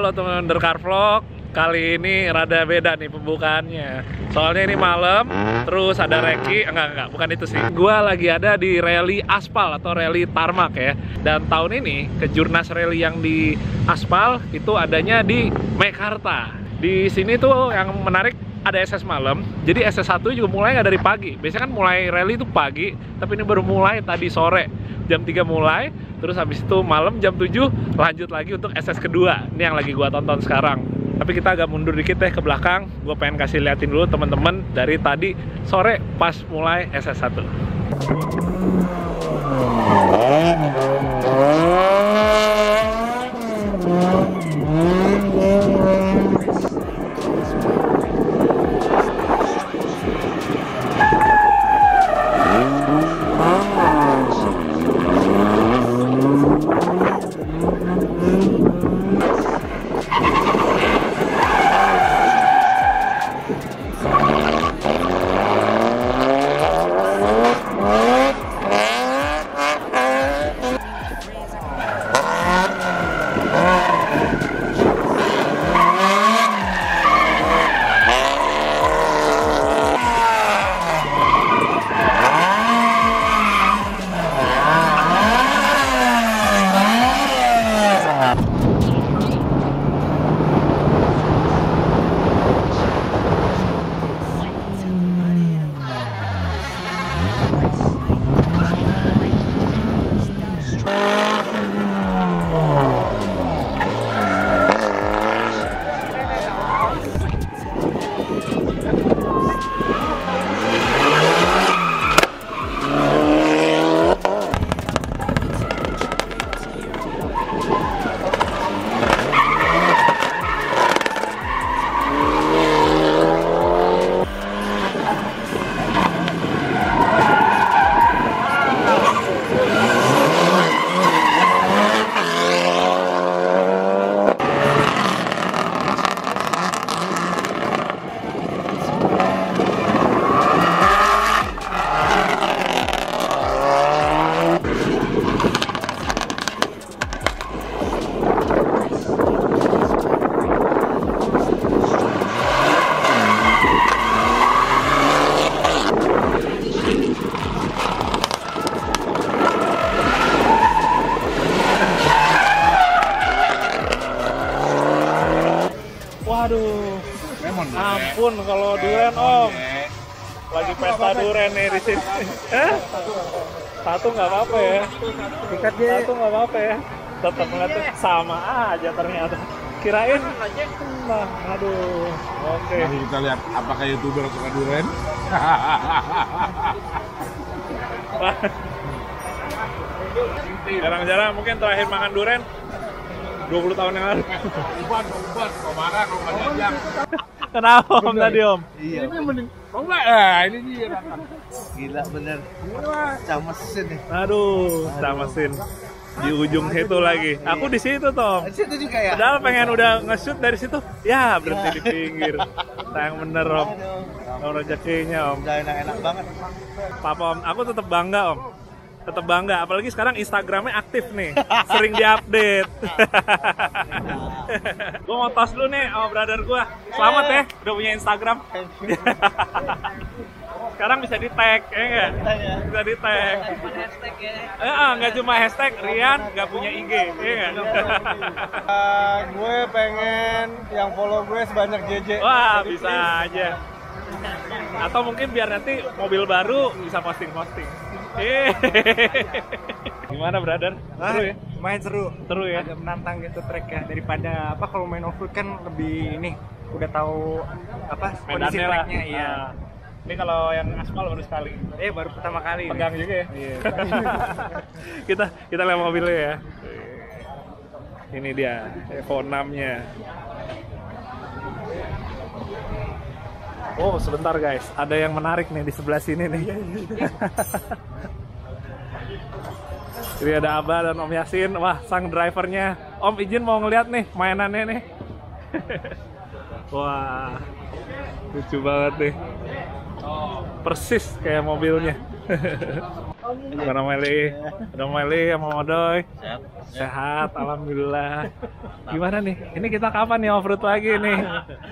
Halo teman Undercar Vlog. Kali ini rada beda nih pembukaannya. Soalnya ini malam, terus ada reki. Enggak, bukan itu sih. Gua lagi ada di rally aspal atau rally tarmac ya. Dan tahun ini kejurnas rally yang di aspal itu adanya di Mekarta. Di sini tuh yang menarik ada SS malam. Jadi SS1 juga mulai nggak dari pagi. Biasanya kan mulai rally itu pagi, tapi ini baru mulai tadi sore. Jam 3 mulai, terus habis itu malam jam 7 lanjut lagi untuk SS kedua. Ini yang lagi gua tonton sekarang. Tapi kita agak mundur dikit deh ke belakang. Gue pengen kasih liatin dulu teman-teman dari tadi sore pas mulai SS1. Waduh, ampun kalau duren om, lagi pesta duren nih di sini. Satu nggak apa-apa ya, satu nggak apa-apa ya. Tetap ngeliatnya sama aja ternyata. Kirain, nah, aduh, oke. Nanti kita lihat apakah youtuber suka duren. Jarang-jarang mungkin terakhir makan duren 20 tahun yang lalu. Uban, komaran, rumah jajang. Kenapa om tadi om? Iya. Ini mending, mau nggak? Ini dia. Gila bener. Pecah mesin nih. Aduh, pecah mesin di ujung situ lagi. Aku di situ Tom. Di situ juga ya. Padahal pengen udah nge-shoot dari situ. Ya berhenti di pinggir. Sayang bener om. Om rezekinya om. Udah enak-enak banget. Papa om, aku tetap bangga om. Tetap bangga, apalagi sekarang Instagramnya aktif nih, sering diupdate. Gue mau tos dulu nih sama brother gue. Selamat ya, udah punya Instagram. Sekarang bisa di tag, ya nggak? Bisa di tag. Nggak cuma hashtag, Rian nggak punya IG, ya nggak? Gue pengen yang follow gue sebanyak JJ. Wah, bisa aja. Atau mungkin biar nanti mobil baru bisa posting-posting. Gimana brother? Seru ya? Main seru. Seru ya? Agak menantang gitu tracknya daripada apa kalau main off-road kan lebih ini udah tahu apa kondisi Medannya lah. tracknya iya. Ini kalau yang aspal baru sekali. Baru pertama kali. Pegang juga ya? Iya. kita lihat mobilnya ya. Ini dia Evo 6-nya. Oh, sebentar guys. Ada yang menarik nih di sebelah sini nih. Jadi ada Abah dan Om Yasin. Wah, sang drivernya. Om izin mau ngeliat nih mainannya nih. Wah, lucu banget nih. Persis kayak mobilnya. Gimana Meli? Udah Meli sama Modoy? Sehat, alhamdulillah. Gimana nih? Ini kita kapan nih off-road lagi nih?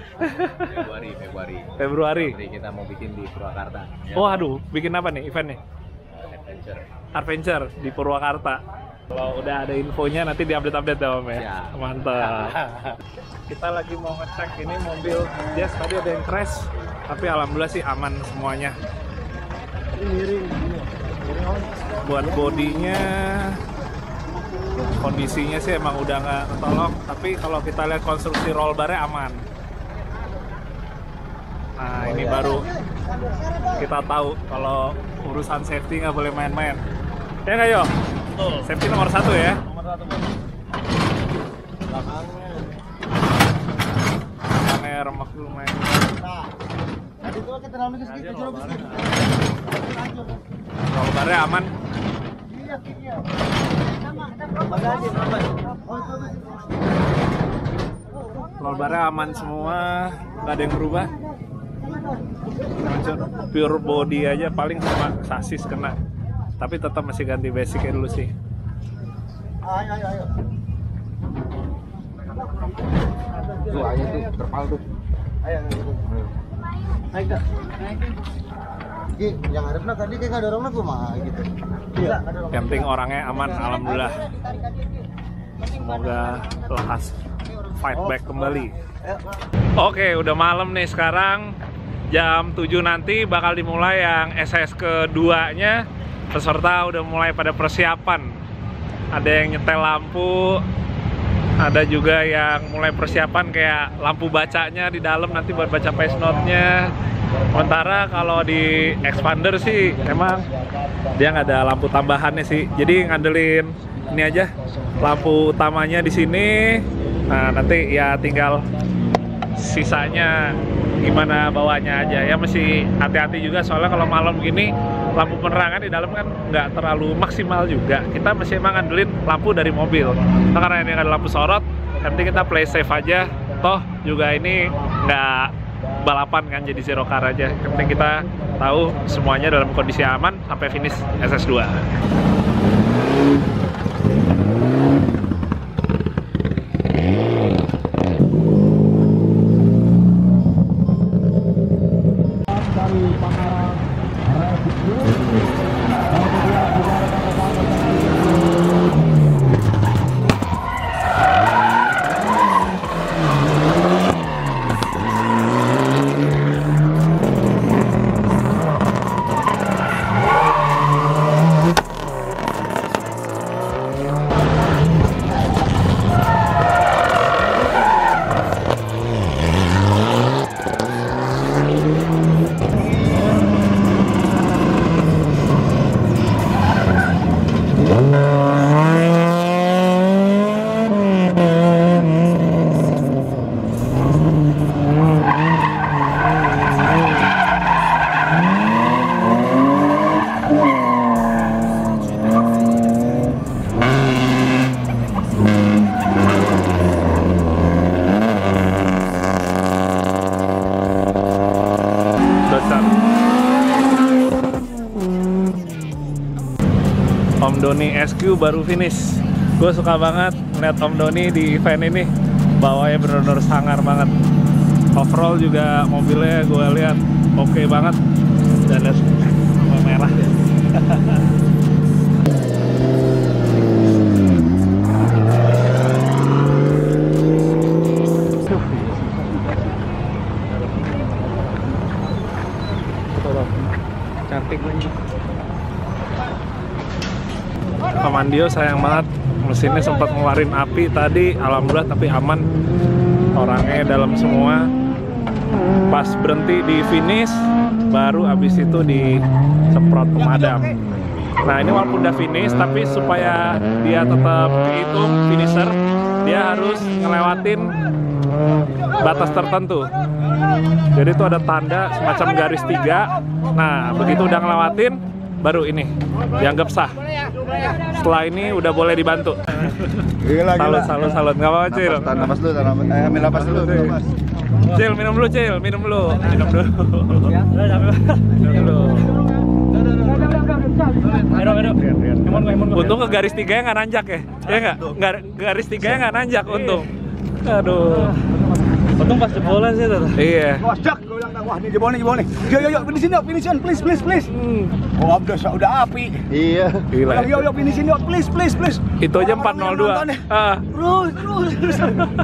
Februari. Jadi kita mau bikin di Purwakarta. Oh aduh, bikin apa nih eventnya? Adventure di Purwakarta. Kalau udah ada infonya nanti diupdate-update ya Om ya. Siap. Mantap. Kita lagi mau ngecek ini mobil Jazz, tadi ada yang crash, tapi alhamdulillah sih aman semuanya. Buat bodinya, kondisinya sih emang udah nggak ketolong, tapi kalau kita lihat konstruksi roll barnya aman. Nah ini baru kita tahu kalau urusan safety nggak boleh main-main. Ya nggak yo? Safety nomor 1 ya. Nomor 1 Bos. Belakangnya remak dulu main. Tadi tuh kita naik sedikit jauh sedikit. Roll barnya aman. Roll barnya aman semua, nggak ada yang berubah. Pure body aja paling sama sasis kena. Tapi tetap masih ganti basicnya dulu sih. Ayo. Tuh ayo tuh, terpal tuh. Ayo. Naik dah. Ki, yang harapnya tadi kayak nggak dorongnya tuh mah gitu. Iya. Yang penting orangnya aman, alhamdulillah. Semoga lekas fight back kembali. Oke, udah malam nih sekarang. Jam 7 nanti bakal dimulai yang SS keduanya. Peserta udah mulai pada persiapan. Ada yang nyetel lampu, ada juga yang mulai persiapan kayak lampu bacanya di dalam nanti buat baca pace note-nya. Sementara kalau di expander sih emang dia nggak ada lampu tambahannya sih. Jadi ngandelin ini aja lampu utamanya di sini. Nah nanti ya tinggal sisanya gimana bawanya aja ya, mesti hati-hati juga soalnya kalau malam gini lampu penerangan di dalam kan nggak terlalu maksimal juga. Kita mesti emang ngandelin lampu dari mobil. Nah, karena ini ada lampu sorot, nanti kita play safe aja. Toh juga ini nggak balapan kan, jadi zero car aja. Yang penting kita tahu semuanya dalam kondisi aman sampai finish SS2. Om Doni SQ baru finish. Gue suka banget ngeliat Om Doni di event ini, bawanya bener-bener sangar banget. Overall juga mobilnya gue lihat oke banget, dan lihat warna merah. Cantik banget. Pamandio sayang banget, mesinnya sempat ngeluarin api tadi, alhamdulillah tapi aman, orangnya dalam semua. Pas berhenti di finish, baru abis itu disemprot pemadam. Nah ini walaupun udah finish, tapi supaya dia tetap kehitung finisher, dia harus ngelewatin batas tertentu. Jadi itu ada tanda semacam garis 3. Nah begitu udah ngelewatin, baru ini dianggap sah. Setelah ini udah boleh dibantu. Salut. Nggak apa-apa, Cil. Napas dulu, ambil napas dulu. Cil, minum dulu, Cil. Minum dulu. Minum dulu. Untung ke garis 3 nggak nanjak ya? Ya nggak? Garis 3 nggak nanjak untung. Aduh. Untung pas jebolan sih tuh. Iya. Wah, jak, gue bilang, wah ini jebol nih. Yo, finishin, please. Oh, udah api. Iya. Gila. Yo, finishin, please. Itu aja 402. Terus.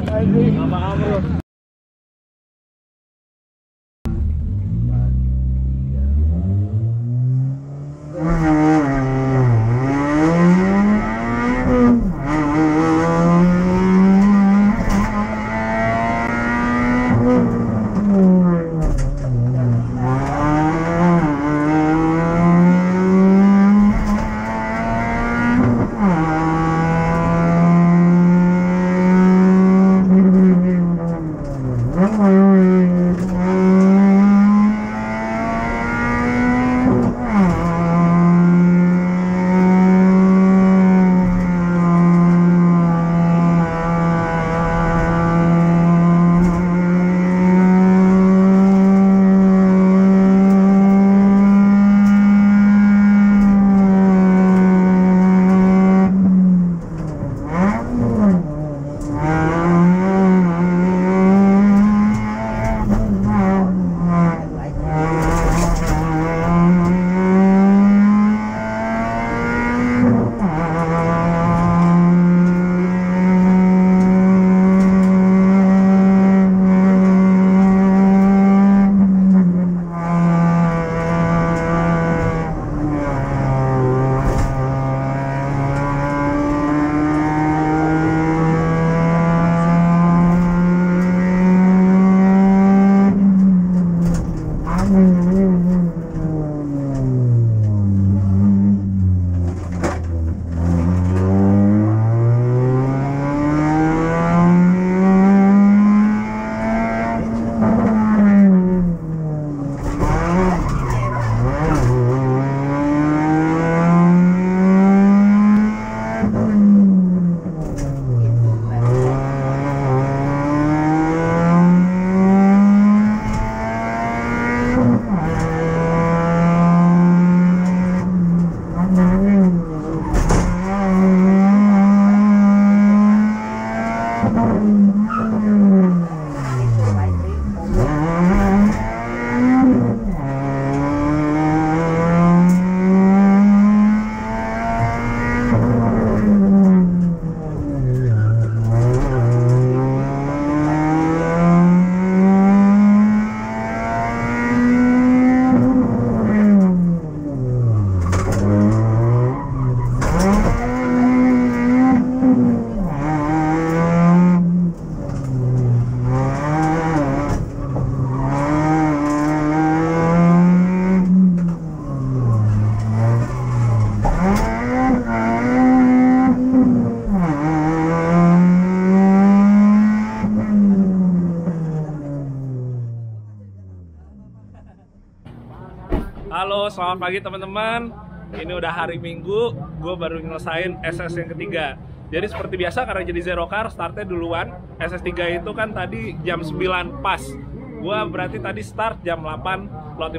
Halo, selamat pagi teman-teman. Ini udah hari Minggu, gue baru nyelesain SS yang ketiga. Jadi seperti biasa karena jadi zero car, startnya duluan. SS3 itu kan tadi jam 9 pas. Gue berarti tadi start jam 8, lot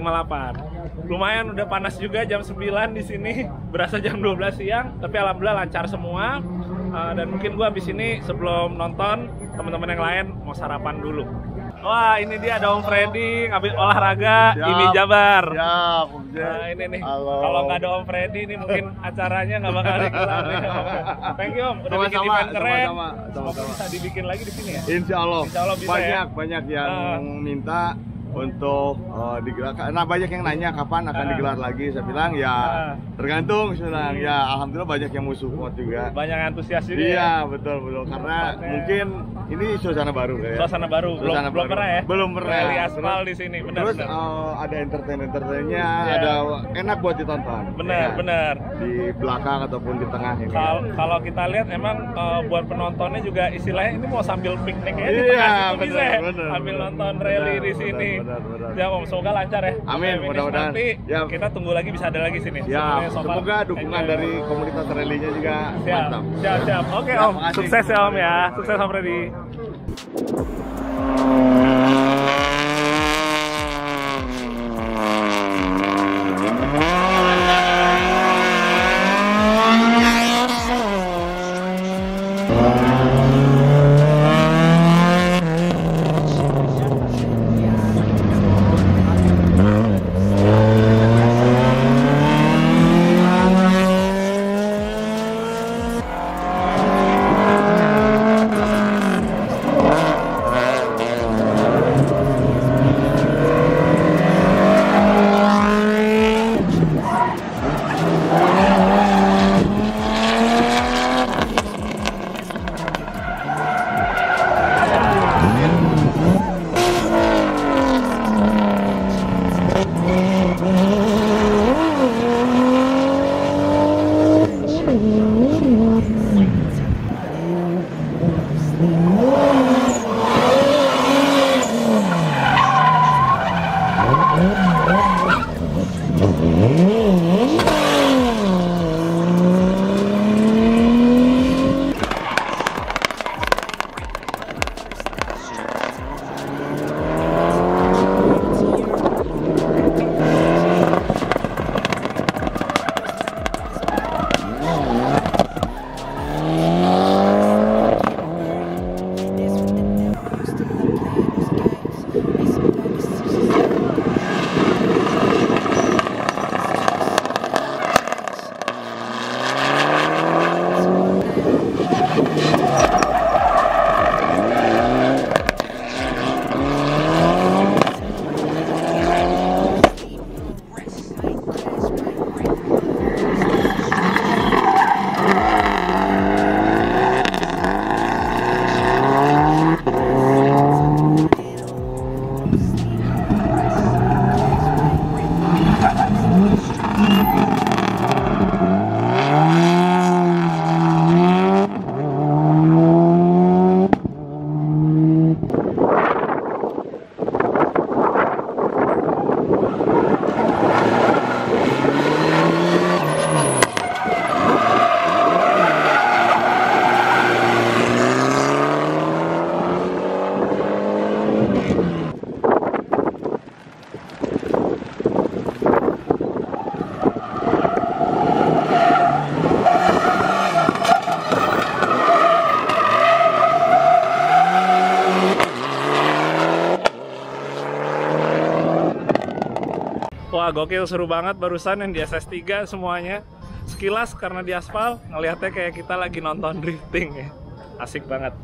58. Lumayan udah panas juga jam 9 di sini. Berasa jam 12 siang, tapi alhamdulillah lancar semua. Dan mungkin gue habis ini sebelum nonton, teman-teman yang lain mau sarapan dulu. Wah, ini dia ada Om Freddy ngambil olahraga ini Jabar. Siap, Nah, ini nih. Halo. Kalau nggak ada Om Freddy nih mungkin acaranya nggak bakal dikelar. Thank you Om, udah bikin event keren. Semoga bisa dibikin lagi di sini ya. Insya Allah bisa ya. banyak yang minta untuk digelar. Nah, banyak yang nanya kapan akan digelar lagi. Saya bilang ya tergantung. Saya bilang ya alhamdulillah banyak yang mau support juga. Banyak antusias juga. Iya, betul. Karena mungkin ini suasana baru kayak. Suasana baru. Belum pernah ya? Belum pernah. Rally aspal di sini, benar. Terus ada entertainnya, ada enak buat ditonton. Benar. Di belakang ataupun di tengah ini. Kalau kita lihat emang buat penontonnya juga istilahnya ini mau sambil piknik ya di Iya, tengah situ bisa ya. bener. Sambil nonton rally di sini. Benar. Ya Om, semoga lancar ya. Amin, mudah-mudahan. Nanti Ya. kita tunggu lagi bisa ada lagi sini. Ya, semoga dukungan dari komunitas rally-nya juga mantap. Siap. Oke Ya, Om, makasih. sukses ya Om ya. Sukses Om Freddy. Wah, gokil, seru banget barusan yang di SS3 semuanya. Sekilas karena di aspal, ngelihatnya kayak kita lagi nonton drifting ya. Asik banget.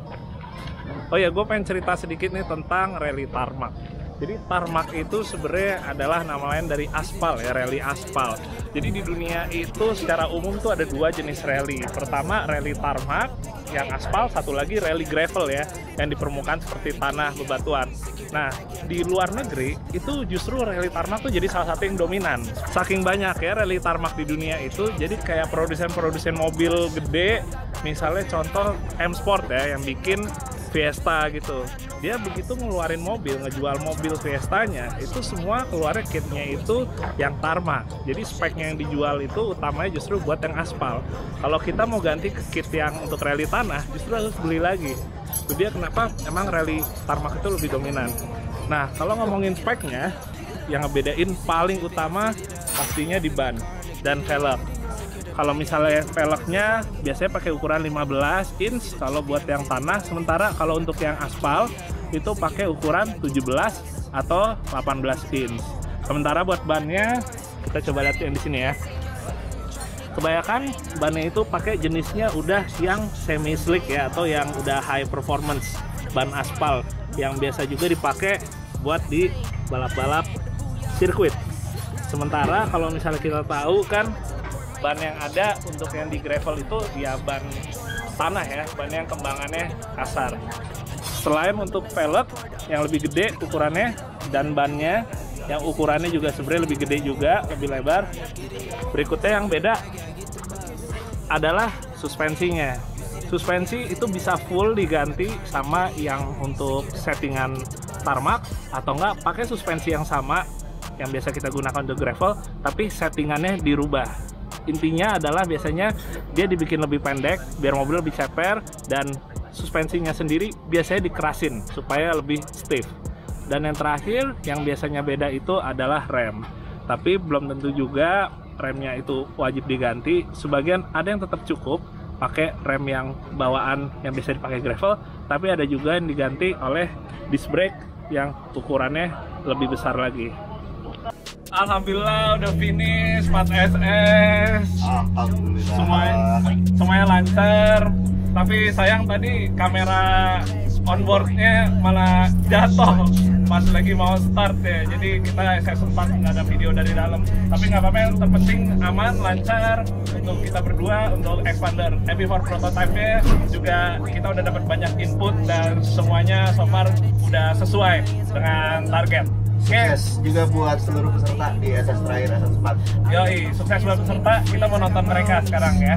Oh ya, gue pengen cerita sedikit nih tentang rally tarmac. Jadi tarmac itu sebenarnya adalah nama lain dari aspal ya, rally aspal. Jadi di dunia itu secara umum tuh ada dua jenis rally. Pertama rally tarmac yang aspal, satu lagi rally gravel ya, yang di permukaan seperti tanah bebatuan. Nah, di luar negeri itu justru rally tarmac tuh jadi salah satu yang dominan. Saking banyak ya rally tarmac di dunia itu, jadi kayak produsen-produsen mobil gede, misalnya contoh M Sport ya, yang bikin Fiesta gitu. Dia begitu ngeluarin mobil, ngejual mobil Fiestanya, itu semua keluarnya kitnya itu yang tarmac. Jadi speknya yang dijual itu utamanya justru buat yang aspal. Kalau kita mau ganti ke kit yang untuk rally tanah, justru harus beli lagi. Itu dia kenapa emang rally tarmac itu lebih dominan. Nah, kalau ngomongin speknya, yang ngebedain paling utama pastinya di ban dan velg. Kalau misalnya velgnya biasanya pakai ukuran 15 inch kalau buat yang tanah, sementara kalau untuk yang aspal itu pakai ukuran 17 atau 18 inch. Sementara buat bannya kita coba lihat yang di sini ya. Kebanyakan bannya itu pakai jenisnya udah yang semi slick ya, atau yang udah high performance ban aspal yang biasa juga dipakai buat di balap-balap sirkuit. Sementara kalau misalnya kita tahu kan ban yang ada untuk yang di gravel itu ya ban tanah ya, ban yang kembangannya kasar. Selain untuk velg yang lebih gede ukurannya dan bannya yang ukurannya juga sebenarnya lebih gede juga, lebih lebar. Berikutnya yang beda adalah suspensinya. Suspensi itu bisa full diganti sama yang untuk settingan tarmac, atau enggak pakai suspensi yang sama yang biasa kita gunakan untuk gravel tapi settingannya dirubah. Intinya adalah biasanya dia dibikin lebih pendek biar mobil lebih ceper, dan suspensinya sendiri biasanya dikerasin supaya lebih stiff. Dan yang terakhir yang biasanya beda itu adalah rem. Tapi belum tentu juga remnya itu wajib diganti. Sebagian ada yang tetap cukup pakai rem yang bawaan yang bisa dipakai gravel, tapi ada juga yang diganti oleh disc brake yang ukurannya lebih besar lagi. Alhamdulillah udah finish 4 SS. Alhamdulillah. Semuanya lancar. Tapi sayang tadi kamera onboardnya malah jatuh pas lagi mau start ya. Jadi saya sempat nggak ada video dari dalam. Tapi nggak apa-apa, yang terpenting aman, lancar untuk kita berdua. Untuk expander MP4 prototype-nya juga kita udah dapat banyak input dan semuanya so far udah sesuai dengan target. Sukses juga buat seluruh peserta di SS terakhir, SS 4. Yoi, sukses buat peserta. Kita mau nonton mereka sekarang ya.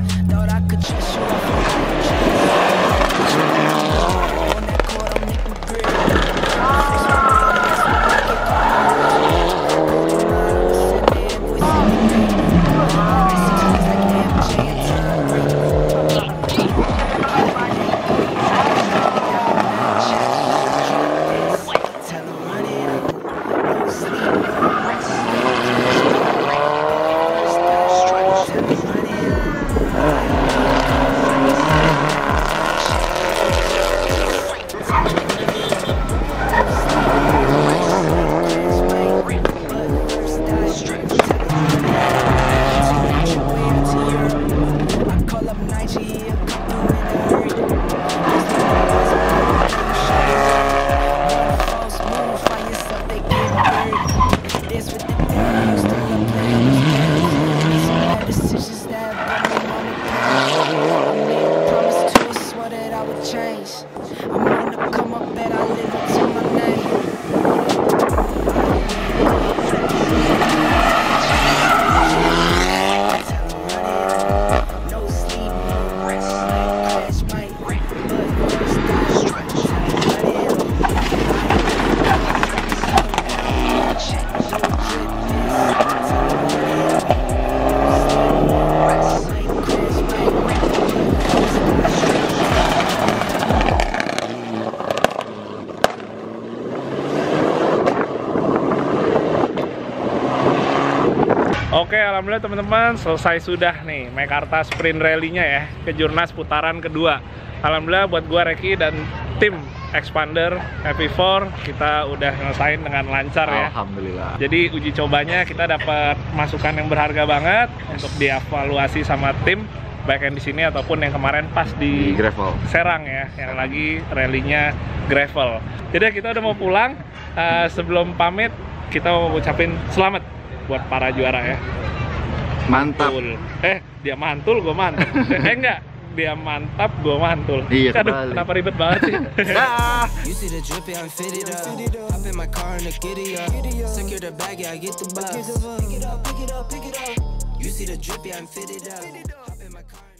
Oke, alhamdulillah teman-teman selesai sudah nih Mekarta Sprint Rally-nya ya, Kejurnas putaran kedua. Alhamdulillah buat gua, Reki, dan tim Expander FP4 kita udah ngelesain dengan lancar ya. Alhamdulillah. Jadi uji cobanya kita dapat masukan yang berharga banget untuk dievaluasi sama tim, baik yang di sini ataupun yang kemarin pas di gravel Serang ya, yang lagi rally-nya gravel. Jadi kita udah mau pulang. Sebelum pamit kita mau ucapin selamat buat para juara ya. Mantap. Mantul. Dia mantul, gue mantap. Enggak, dia mantap, gue mantul. Iya, Aduh, kebalik. kenapa ribet banget sih? You see the drip, yeah, I'm fitted up. Hop in my car and the giddy up. Secure the bag, yeah, I get the bus. Pick it up, pick it up, pick it up. You see the drip, yeah, I'm fitted up.